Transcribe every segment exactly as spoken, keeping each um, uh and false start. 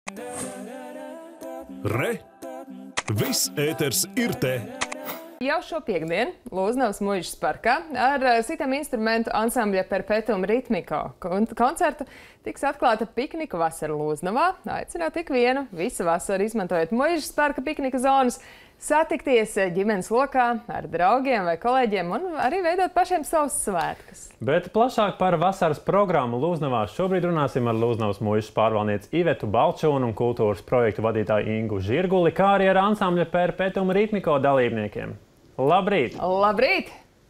Re! Viss ēters ir te! Jau šo piektdienu Lūznavas muižas parkā ar sitiem instrumentu ansambļa Perpetuum Rhythmico koncertu tiks atklāta piknika vasara Lūznavā. Aicināt ikvienu visu vasaru izmantojot muižas parka piknika zonas, satikties ģimenes lokā ar draugiem vai kolēģiem un arī veidot pašiem savus svētkus. Bet plašāk par vasaras programmu Lūznavā šobrīd runāsim ar Lūznavas muižas pārvaldnieci Ivetu Balčūnu un kultūras projektu vadītāju Ingu Žirguli, kā arī ar ansambļa Perpetuum Rhythmico dalībniekiem. Labrīt! Labrīt!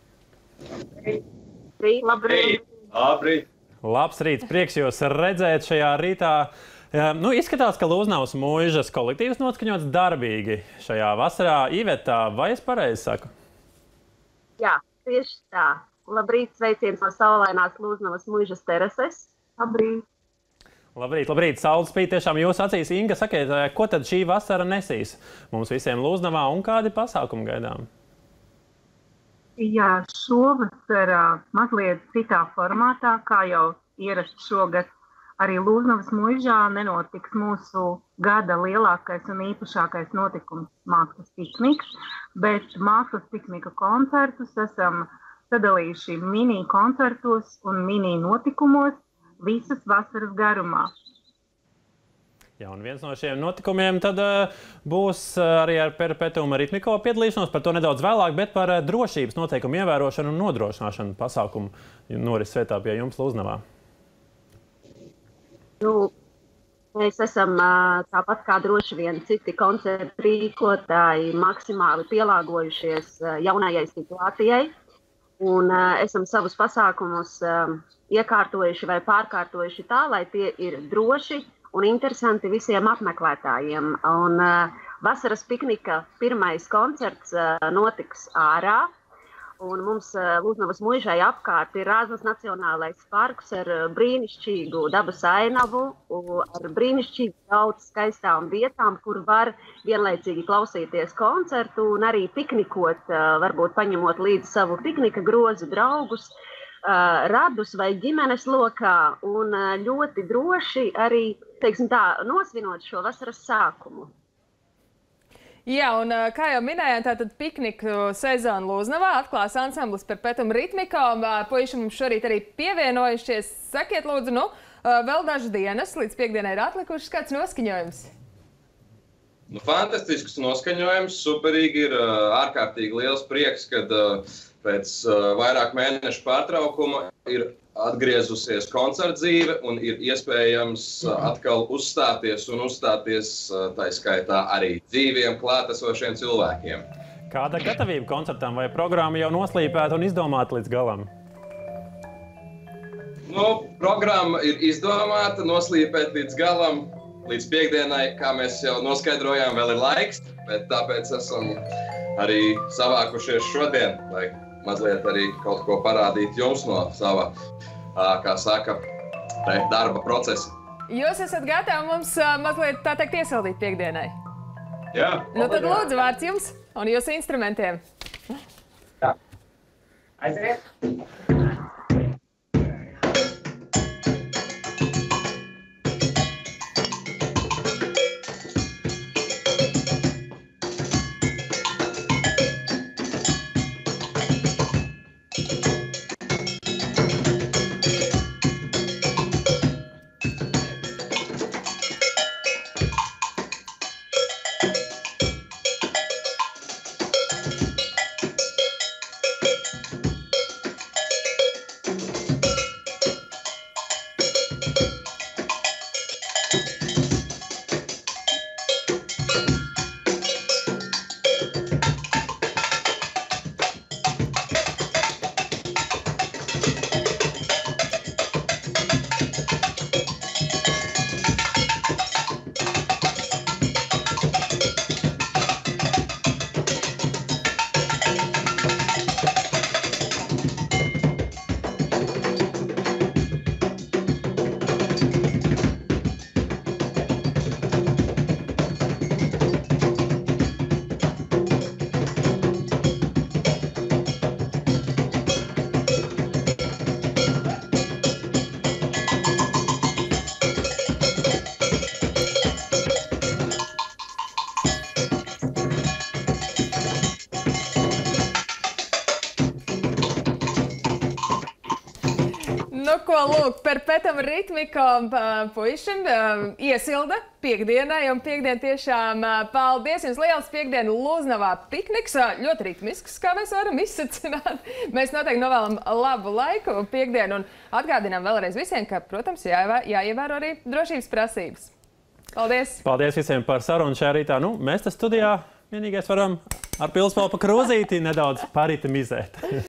Labrīt! Labrīt! Labrīt! Labs rīts! Prieks jūs redzēt šajā rītā. Nu, izskatās, ka Lūznavas muižas kolektīvs noskaņots darbīgi šajā vasarā. Iveta, vai es pareizi saku? Jā, tieši tā. Labrīt, sveiciens no saulainās Lūznavas muižas terases. Labrīt! Labrīt, labrīt. Saule spīd tiešām jūsu acīs. Inga, sakiet, ko tad šī vasara nesīs mums visiem Lūznavā un kādi pasākumi gaidām? Jā, šovasar mazliet citā formātā, kā jau ierasts šogad, arī Lūznavas muižā nenotiks mūsu gada lielākais un īpašākais notikums mākslas pikniks, bet mākslas piknika koncertus esam sadalījuši mini koncertos un mini notikumos visas vasaras garumā. Jā, un viens no šiem notikumiem tad uh, būs uh, arī ar Perpetuum Rhythmico piedalīšanos, par to nedaudz vēlāk, bet par uh, drošības noteikumu ievērošanu un nodrošināšanu pasākumu noris svētā pie jums Lūznavā. Nu, mēs esam uh, tāpat kā droši vien citi koncertu rīkotāji maksimāli pielāgojušies uh, jaunajai situācijai un uh, esam savus pasākumus uh, iekārtojuši vai pārkārtojuši tā, lai tie ir droši un interesanti visiem apmeklētājiem. Un, uh, vasaras piknika pirmais koncerts uh, notiks ārā. Un mums uh, Lūznavas muižai apkārt ir Rāznas Nacionālais parks ar uh, brīnišķīgu dabas ainavu, uh, ar brīnišķīgu daudz skaistām vietām, kur var vienlaicīgi klausīties koncertu un arī piknikot, uh, varbūt paņemot līdzi savu piknika grozu draugus, Uh, radus vai ģimenes lokā un uh, ļoti droši arī, teiksim tā, nosvinot šo vasaras sākumu. Jā, un uh, kā jau minējām, tātad pikniku sezonu Lūznavā atklās ansamblis Perpetuum Rhythmico. Uh, puiši mums šorīt arī pievienojušies. Sakiet, lūdzu, nu, uh, vēl dažas dienas līdz piekdienai ir atlikušas. Kāds noskaņojums? Nu, fantastisks noskaņojums, superīgi ir uh, ārkārtīgi liels prieks, kad uh, pēc uh, vairāk mēnešu pārtraukuma ir atgriezusies koncertdzīve un ir iespējams uh, atkal uzstāties un uzstāties uh, tā skaitā arī dzīviem klātesošiem cilvēkiem. Kāda gatavība koncertam vai programma jau noslīpēta un izdomāta līdz galam? Nu, programma ir izdomāta, noslīpēt līdz galam, līdz piekdienai, kā mēs jau noskaidrojām, vēl ir laiks, bet tāpēc esam arī savākušies šodien, lai mazliet arī kaut ko parādīt jums no sava, kā saka, darba procesa. Jūs esat gatavi mums mazliet, tā teikt, iesildīt piekdienai? Jā. Nu tad lūdzu vārds jums un jūsu instrumentiem. Jā. Aiziet. Nu, ko lūk, perpetuum ritmikam puišiem iesilda piekdienai, un piekdien tiešām paldies jums liels piekdienu Lūznavā pikniks, ļoti ritmisks, kā mēs varam izsacināt. Mēs noteikti novēlam labu laiku piekdienu un atgādinām vēlreiz visiem, ka, protams, jāievēro arī drošības prasības. Paldies! Paldies visiem par sarunu šajā rītā. Nu, mēs te studijā vienīgais varam ar pilspēlu pa krūzīti nedaudz paritimizēt.